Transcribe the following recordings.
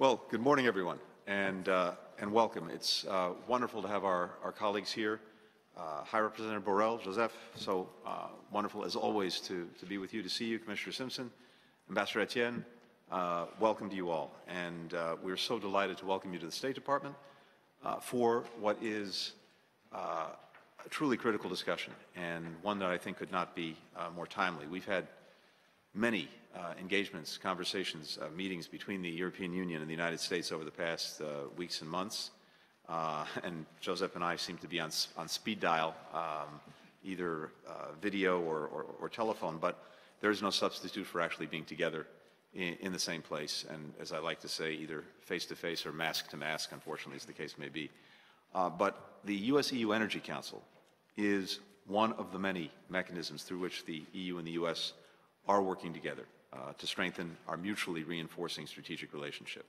Well, good morning, everyone, and welcome. It's wonderful to have our colleagues here. High Representative Borrell, Josep, so wonderful as always to be with you, to see you, Commissioner Simson, Ambassador Etienne. Welcome to you all, and we're so delighted to welcome you to the State Department for what is a truly critical discussion, and one that I think could not be more timely. We've had many engagements, conversations, meetings between the European Union and the United States over the past weeks and months. And Josep and I seem to be on speed dial, either video or telephone, but there is no substitute for actually being together in the same place. And as I like to say, either face-to-face or mask-to-mask, unfortunately, as the case may be. But the U.S.-EU Energy Council is one of the many mechanisms through which the EU and the U.S. are working together to strengthen our mutually reinforcing strategic relationship.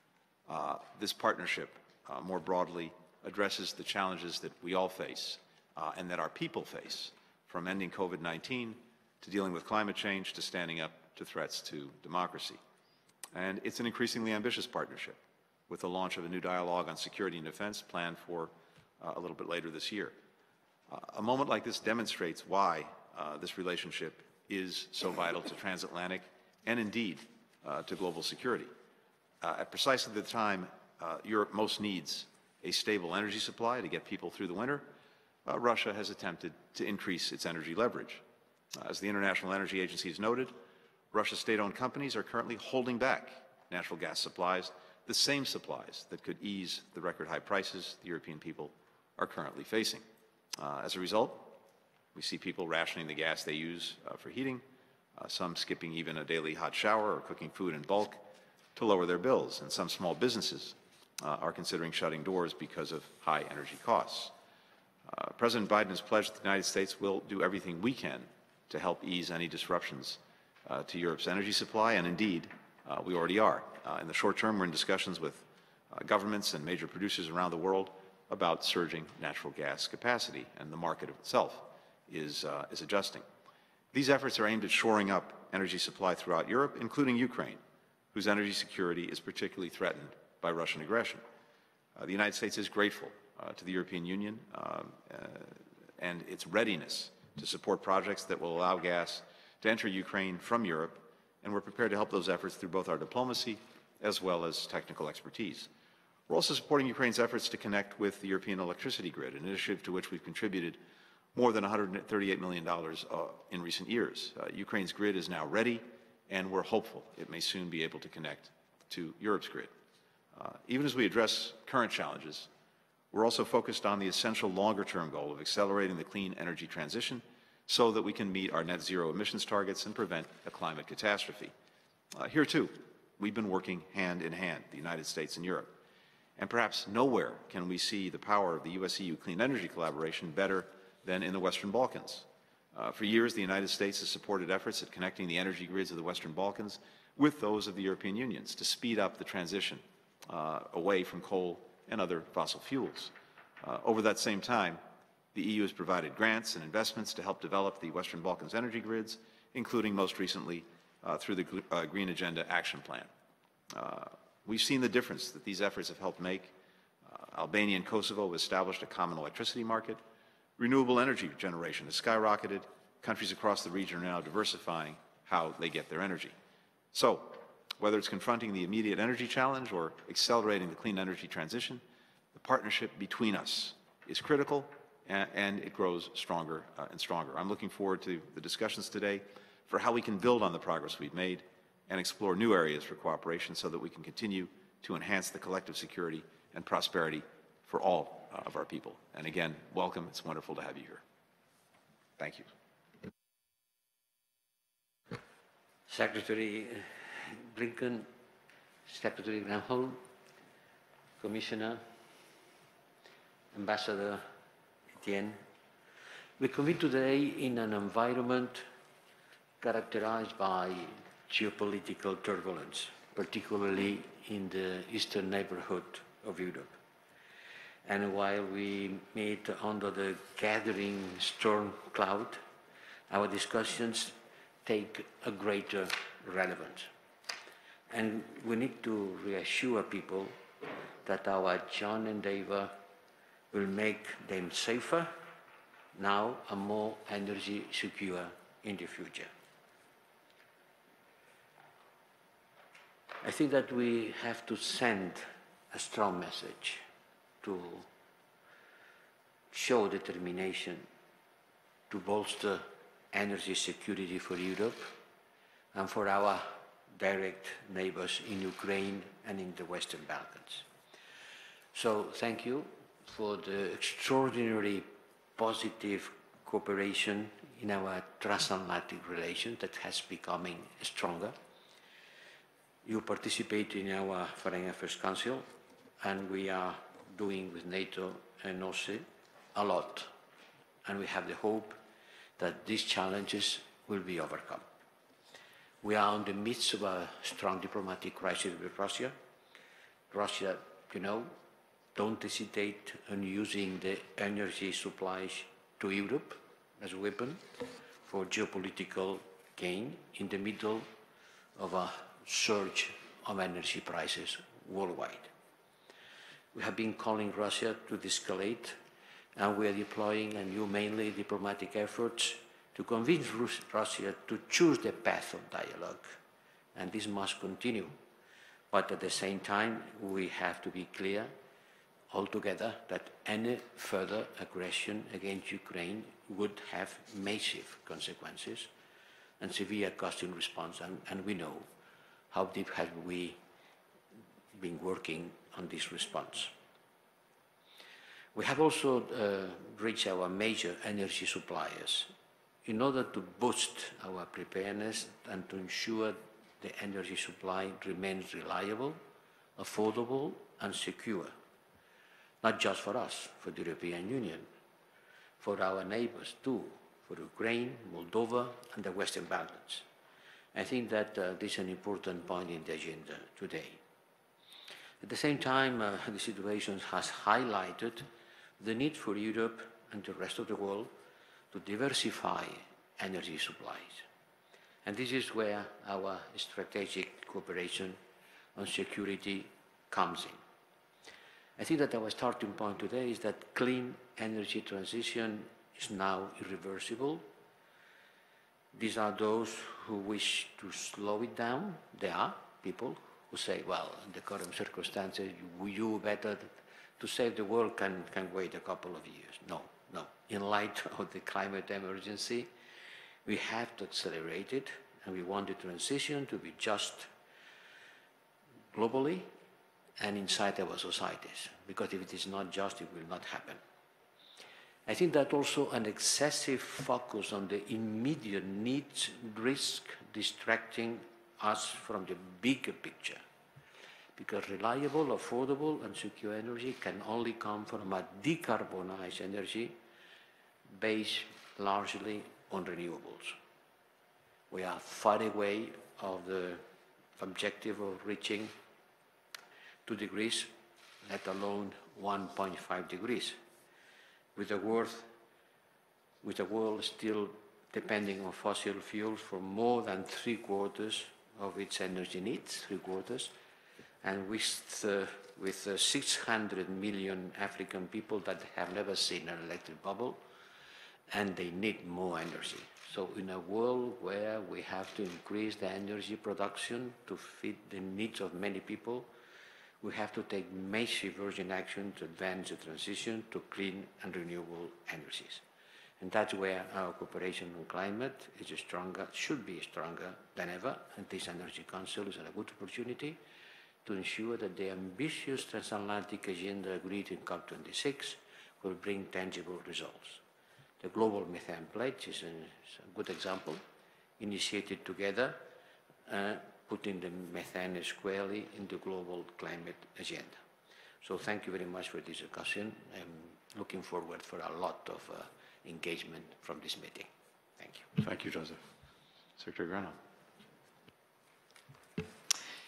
This partnership, more broadly, addresses the challenges that we all face and that our people face, from ending COVID-19 to dealing with climate change to standing up to threats to democracy. And it's an increasingly ambitious partnership, with the launch of a new dialogue on security and defense planned for a little bit later this year. A moment like this demonstrates why this relationship is so vital to transatlantic and indeed to global security. At precisely the time Europe most needs a stable energy supply to get people through the winter, Russia has attempted to increase its energy leverage. As the International Energy Agency has noted, Russia's state-owned companies are currently holding back natural gas supplies, the same supplies that could ease the record-high prices the European people are currently facing. As a result, we see people rationing the gas they use for heating, some skipping even a daily hot shower or cooking food in bulk to lower their bills, and some small businesses are considering shutting doors because of high energy costs. President Biden has pledged that the United States will do everything we can to help ease any disruptions to Europe's energy supply, and indeed, we already are. In the short term, we're in discussions with governments and major producers around the world about surging natural gas capacity, and the market itself is adjusting. These efforts are aimed at shoring up energy supply throughout Europe, including Ukraine, whose energy security is particularly threatened by Russian aggression. The United States is grateful to the European Union and its readiness to support projects that will allow gas to enter Ukraine from Europe, and we're prepared to help those efforts through both our diplomacy as well as technical expertise. We're also supporting Ukraine's efforts to connect with the European electricity grid, an initiative to which we've contributed more than $138 million in recent years. Ukraine's grid is now ready, and we're hopeful it may soon be able to connect to Europe's grid. Even as we address current challenges, we're also focused on the essential longer-term goal of accelerating the clean energy transition so that we can meet our net zero emissions targets and prevent a climate catastrophe. Here, too, we've been working hand in hand, the United States and Europe. And perhaps nowhere can we see the power of the U.S.-EU clean energy collaboration better than in the Western Balkans. For years, the United States has supported efforts at connecting the energy grids of the Western Balkans with those of the European Union to speed up the transition away from coal and other fossil fuels. Over that same time, the EU has provided grants and investments to help develop the Western Balkans energy grids, including most recently through the Green Agenda Action Plan. We've seen the difference that these efforts have helped make. Albania and Kosovo have established a common electricity market. Renewable energy generation has skyrocketed. Countries across the region are now diversifying how they get their energy. So, whether it's confronting the immediate energy challenge or accelerating the clean energy transition, the partnership between us is critical, and it grows stronger and stronger. I'm looking forward to the discussions today for how we can build on the progress we've made and explore new areas for cooperation so that we can continue to enhance the collective security and prosperity for all of our people. And again, welcome. It's wonderful to have you here. Thank you. Secretary Blinken, Secretary Granholm, Commissioner, Ambassador Etienne, we convene today in an environment characterized by geopolitical turbulence, particularly in the eastern neighborhood of Europe. And while we meet under the gathering storm cloud, our discussions take a greater relevance. And we need to reassure people that our joint endeavor will make them safer now and more energy secure in the future. I think that we have to send a strong message to show determination to bolster energy security for Europe and for our direct neighbors in Ukraine and in the Western Balkans. So thank you for the extraordinary positive cooperation in our transatlantic relations that has becoming stronger. You participate in our Foreign Affairs Council, and we are doing with NATO and OSCE a lot. And we have the hope that these challenges will be overcome. We are in the midst of a strong diplomatic crisis with Russia. Russia, you know, don't hesitate on using the energy supplies to Europe as a weapon for geopolitical gain in the middle of a surge of energy prices worldwide. We have been calling Russia to de-escalate, and we are deploying a new mainly diplomatic efforts to convince Russia to choose the path of dialogue, and this must continue. But at the same time, we have to be clear altogether that any further aggression against Ukraine would have massive consequences and severe cost in response, and we know how deep have we been working on this response. We have also reached our major energy suppliers in order to boost our preparedness and to ensure the energy supply remains reliable, affordable, and secure, not just for us, for the European Union, for our neighbors too, for Ukraine, Moldova, and the Western Balkans. I think that this is an important point in the agenda today. At the same time, the situation has highlighted the need for Europe and the rest of the world to diversify energy supplies. And this is where our strategic cooperation on security comes in. I think that our starting point today is that clean energy transition is now irreversible. These are those who wish to slow it down. There are people who say, well, in the current circumstances, you better to save the world can wait a couple of years. No. In light of the climate emergency, we have to accelerate it, and we want the transition to be just globally and inside our societies, because if it is not just, it will not happen. I think that also an excessive focus on the immediate needs risk distracting us from the bigger picture, because reliable, affordable, and secure energy can only come from a decarbonized energy based largely on renewables. We are far away of the objective of reaching 2 degrees, let alone 1.5 degrees, with the world still depending on fossil fuels for more than 3/4 of its energy needs, 3/4, and with 600 million African people that have never seen an electric bubble, and they need more energy. So in a world where we have to increase the energy production to fit the needs of many people, we have to take massive urgent action to advance the transition to clean and renewable energies. And that's where our cooperation on climate is stronger, should be stronger than ever, and this Energy Council is a good opportunity to ensure that the ambitious transatlantic agenda agreed in COP26 will bring tangible results. The Global Methane Pledge is a good example, initiated together, putting the methane squarely in the global climate agenda. So thank you very much for this discussion. I'm looking forward for a lot of engagement from this meeting. Thank you. Thank you, Josep. Secretary Granholm.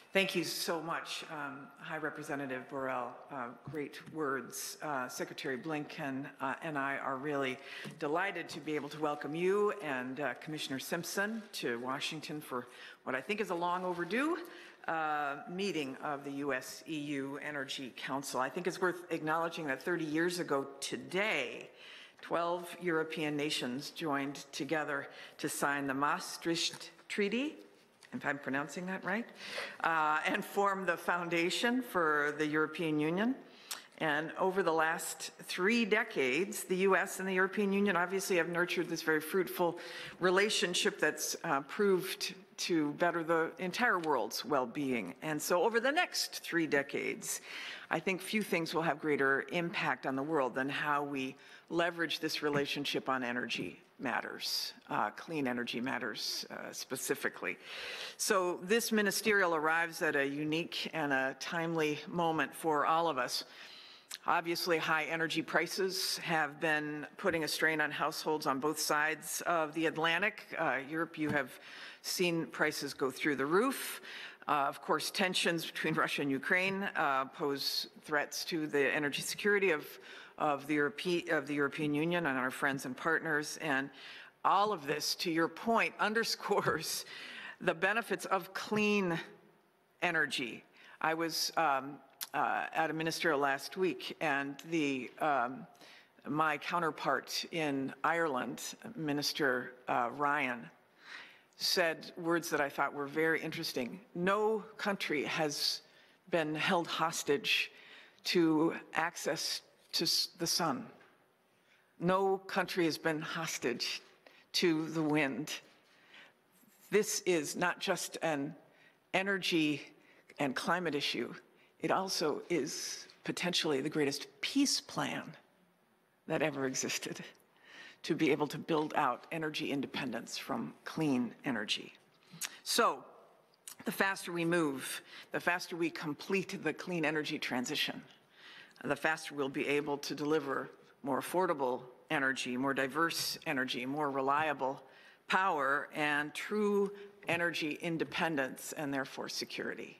Thank you so much, High Representative Borrell. Great words. Secretary Blinken and I are really delighted to be able to welcome you and Commissioner Simson to Washington for what I think is a long overdue meeting of the U.S.-EU Energy Council. I think it's worth acknowledging that 30 years ago today, 12 European nations joined together to sign the Maastricht Treaty, if I'm pronouncing that right, and form the foundation for the European Union. And over the last 3 decades, the U.S. and the European Union obviously have nurtured this very fruitful relationship that's proved to better the entire world's well-being. And so over the next 3 decades, I think few things will have greater impact on the world than how we leverage this relationship on energy matters, clean energy matters specifically. So this ministerial arrives at a unique and a timely moment for all of us. Obviously, high energy prices have been putting a strain on households on both sides of the Atlantic. Europe, you have seen prices go through the roof. Of course, tensions between Russia and Ukraine pose threats to the energy security of the European Union and our friends and partners. And all of this, to your point, underscores the benefits of clean energy. I was at a ministerial last week, and my counterpart in Ireland, Minister Ryan, said words that I thought were very interesting. No country has been held hostage to access to the sun. No country has been hostage to the wind. This is not just an energy and climate issue. It also is potentially the greatest peace plan that ever existed, to be able to build out energy independence from clean energy. So the faster we move, the faster we complete the clean energy transition, the faster we'll be able to deliver more affordable energy, more diverse energy, more reliable power, and true energy independence, and therefore security.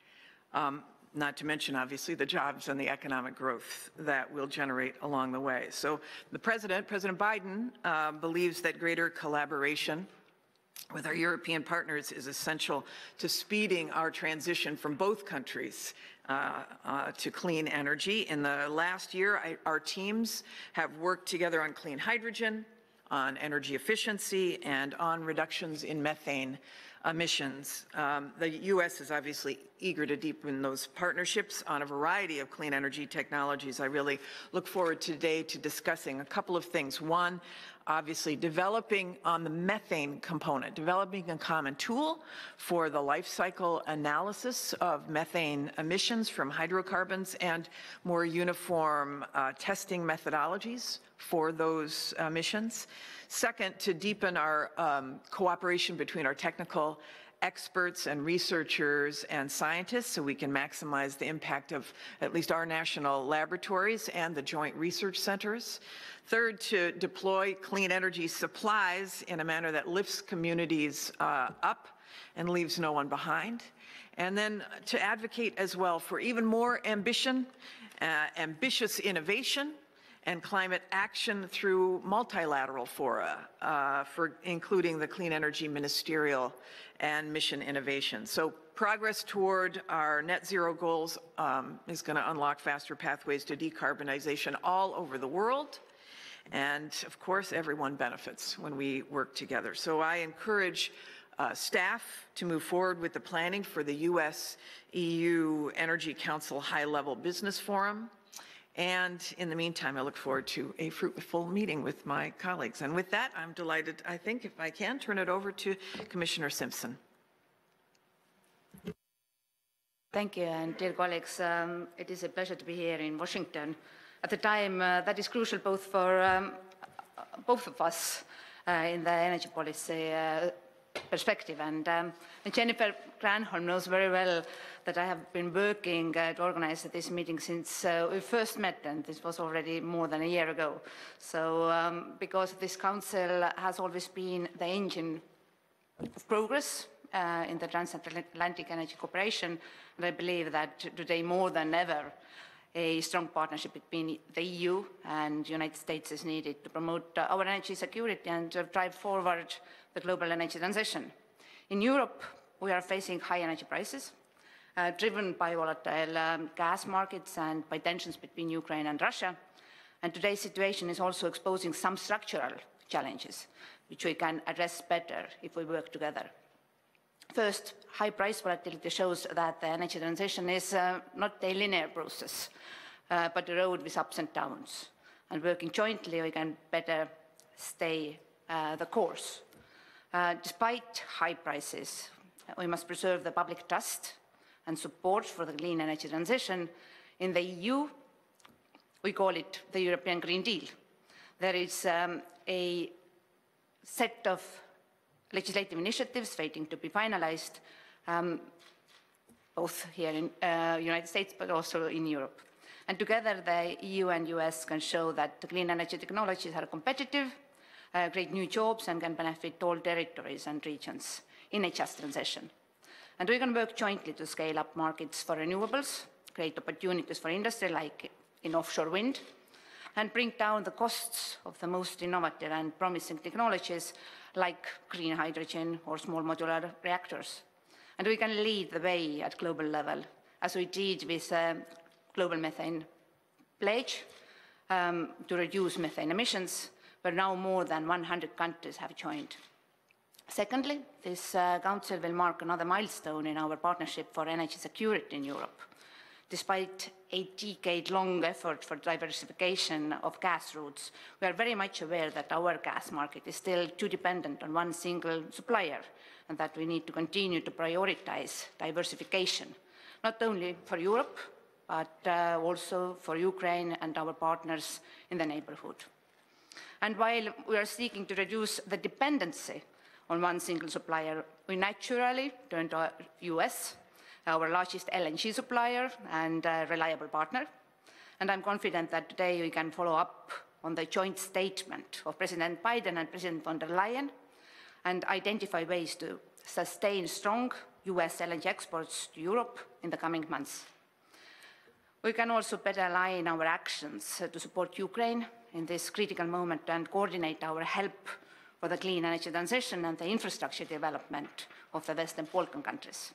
Not to mention, obviously, the jobs and the economic growth that will generate along the way. So the President Biden, believes that greater collaboration with our European partners is essential to speeding our transition from both countries to clean energy. In the last year, our teams have worked together on clean hydrogen, on energy efficiency, and on reductions in methane emissions. The U.S. is obviously eager to deepen those partnerships on a variety of clean energy technologies. I really look forward today to discussing a couple of things. One, obviously developing on the methane component, developing a common tool for the life cycle analysis of methane emissions from hydrocarbons and more uniform testing methodologies for those emissions. Second, to deepen our cooperation between our technical experts and researchers and scientists so we can maximize the impact of at least our national laboratories and the joint research centers. Third, to deploy clean energy supplies in a manner that lifts communities up and leaves no one behind. And then to advocate as well for even more ambition, ambitious innovation, and climate action through multilateral fora, for including the Clean Energy Ministerial and Mission Innovation. So progress toward our net zero goals is going to unlock faster pathways to decarbonization all over the world. And of course, everyone benefits when we work together. So I encourage staff to move forward with the planning for the U.S.-EU Energy Council High-Level Business Forum. And in the meantime, I look forward to a fruitful meeting with my colleagues. And with that, I'm delighted, I think, if I can, turn it over to Commissioner Simson. Thank you, and dear colleagues, it is a pleasure to be here in Washington at a time that is crucial both for both of us in the energy policy perspective. And Jennifer Granholm knows very well that I have been working to organize this meeting since we first met, and this was already more than a year ago. So because this council has always been the engine of progress in the transatlantic energy cooperation, and I believe that today more than ever, a strong partnership between the EU and the United States is needed to promote our energy security and drive forward the global energy transition. In Europe, we are facing high energy prices, driven by volatile gas markets and by tensions between Ukraine and Russia. And today's situation is also exposing some structural challenges, which we can address better if we work together. First, high price volatility shows that the energy transition is not a linear process, but a road with ups and downs. And working jointly, we can better stay the course. Despite high prices, we must preserve the public trust and support for the clean energy transition. In the EU, we call it the European Green Deal. There is a set of legislative initiatives waiting to be finalized, both here in the United States, but also in Europe. And together, the EU and US can show that the clean energy technologies are competitive, create new jobs, and can benefit all territories and regions in a just transition. And we can work jointly to scale up markets for renewables, create opportunities for industry like in offshore wind, and bring down the costs of the most innovative and promising technologies like green hydrogen or small modular reactors. And we can lead the way at global level, as we did with global methane pledge to reduce methane emissions, where now more than 100 countries have joined. Secondly, this Council will mark another milestone in our partnership for energy security in Europe. Despite a decade-long effort for diversification of gas routes, we are very much aware that our gas market is still too dependent on one single supplier, and that we need to continue to prioritize diversification, not only for Europe, but also for Ukraine and our partners in the neighborhood. And while we are seeking to reduce the dependency on one single supplier, we naturally turn to the US, our largest LNG supplier and reliable partner. And I'm confident that today we can follow up on the joint statement of President Biden and President von der Leyen and identify ways to sustain strong US LNG exports to Europe in the coming months. We can also better align our actions to support Ukraine in this critical moment and coordinate our help for the clean energy transition and the infrastructure development of the Western Balkan countries.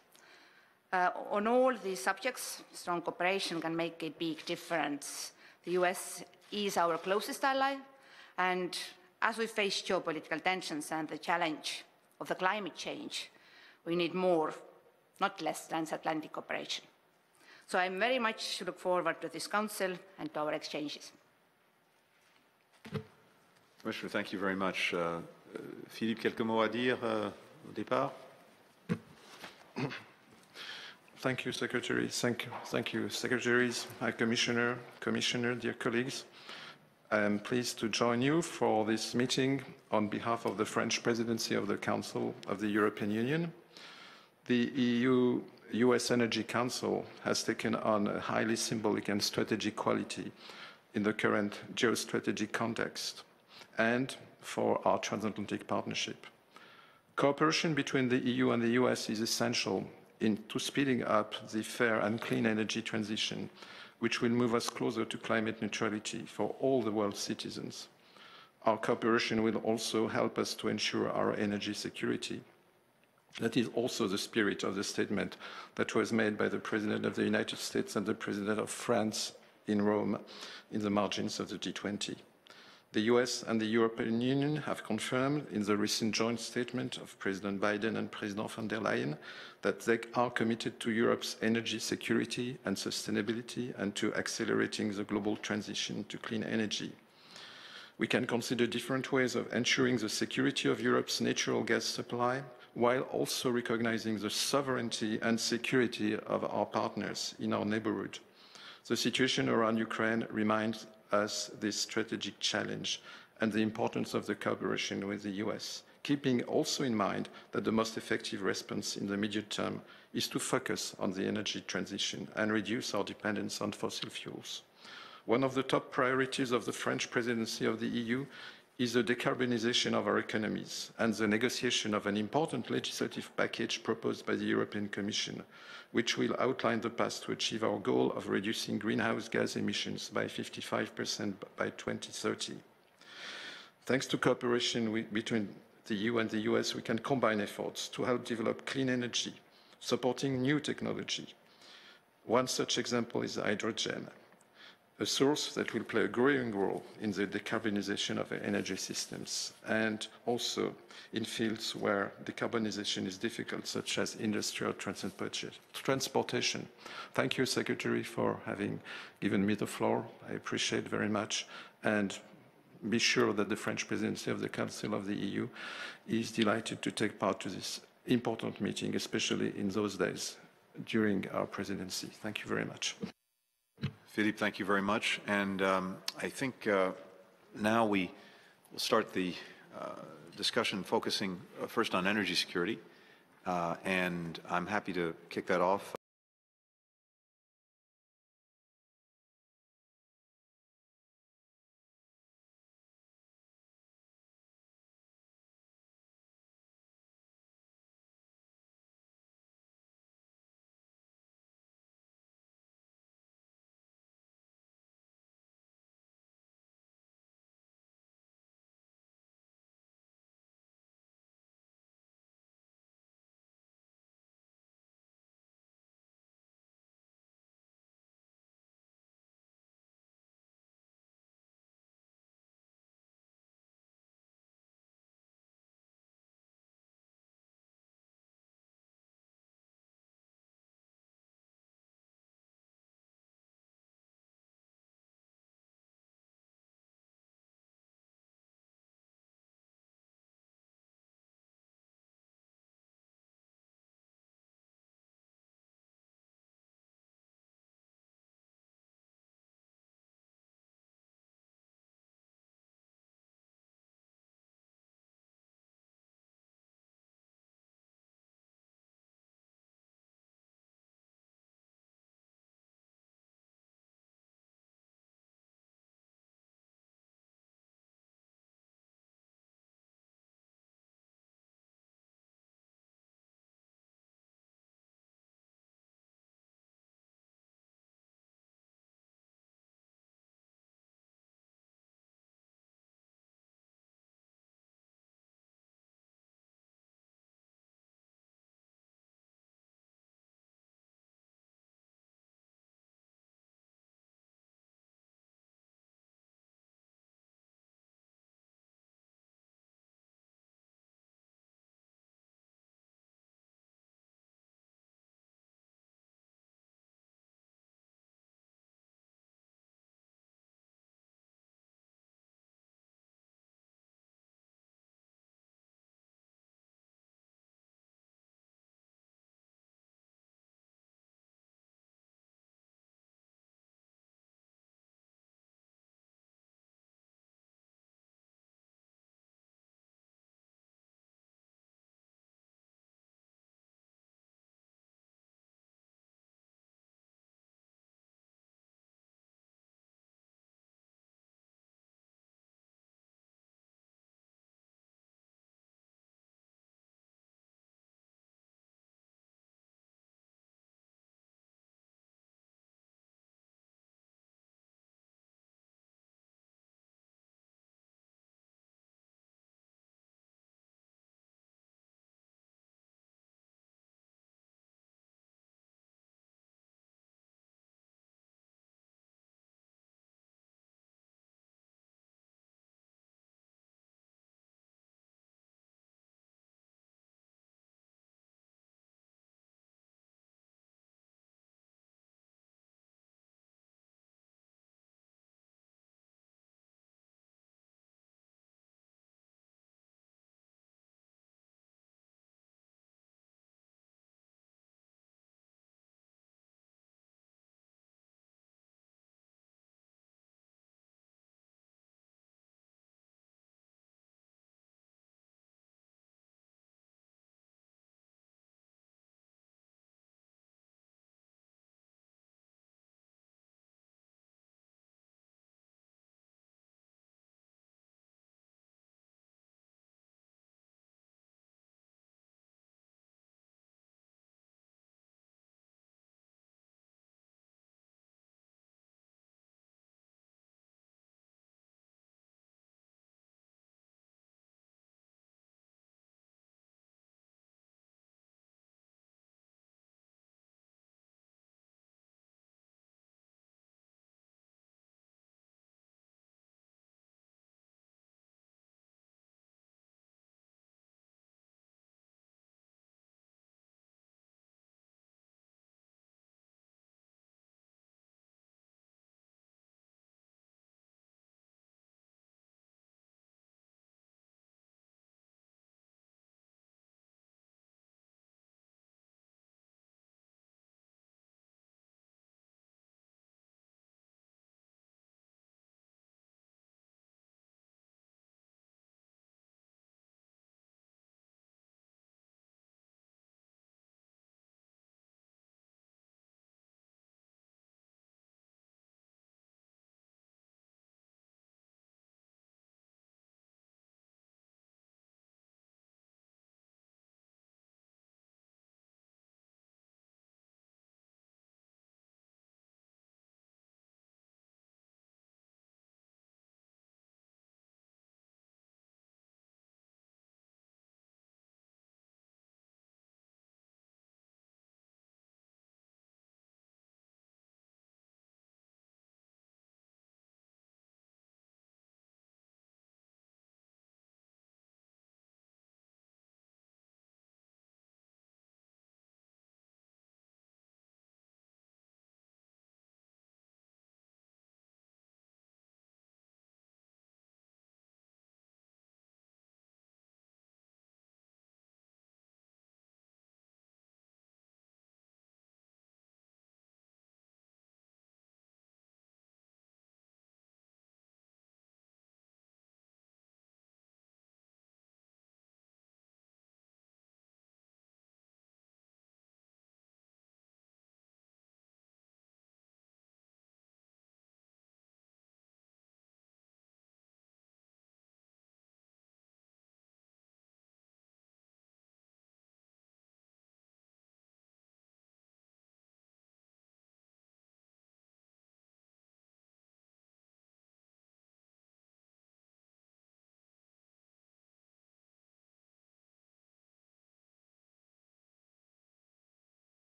On all these subjects, strong cooperation can make a big difference. The US is our closest ally, and as we face geopolitical tensions and the challenge of the climate change, we need more, not less, transatlantic cooperation. So I very much look forward to this Council and to our exchanges. Commissioner, thank you very much. Philippe, quelques mots à dire au départ? Thank you, Secretary. Thank you, Secretaries, High Commissioner, dear colleagues. I am pleased to join you for this meeting on behalf of the French Presidency of the Council of the European Union. The EU-US Energy Council has taken on a highly symbolic and strategic quality in the current geostrategic context and for our transatlantic partnership. Cooperation between the EU and the US is essential into speeding up the fair and clean energy transition, which will move us closer to climate neutrality for all the world's citizens. Our cooperation will also help us to ensure our energy security. That is also the spirit of the statement that was made by the President of the United States and the President of France in Rome in the margins of the G20. The US and the European Union have confirmed in the recent joint statement of President Biden and President von der Leyen that they are committed to Europe's energy security and sustainability and to accelerating the global transition to clean energy. We can consider different ways of ensuring the security of Europe's natural gas supply while also recognizing the sovereignty and security of our partners in our neighborhood. The situation around Ukraine reminds us this strategic challenge and the importance of the cooperation with the US, keeping also in mind that the most effective response in the medium term is to focus on the energy transition and reduce our dependence on fossil fuels. One of the top priorities of the French presidency of the EU is the decarbonization of our economies and the negotiation of an important legislative package proposed by the European Commission, which will outline the path to achieve our goal of reducing greenhouse gas emissions by 55% by 2030. Thanks to cooperation between the EU and the US, we can combine efforts to help develop clean energy, supporting new technology. One such example is hydrogen, a source that will play a growing role in the decarbonization of energy systems and also in fields where decarbonization is difficult, such as industrial transportation. Thank you, Secretary, for having given me the floor. I appreciate it very much. And be sure that the French presidency of the Council of the EU is delighted to take part to this important meeting, especially in those days during our presidency. Thank you very much. Philippe, thank you very much. And I think now we will start the discussion focusing first on energy security. And I'm happy to kick that off.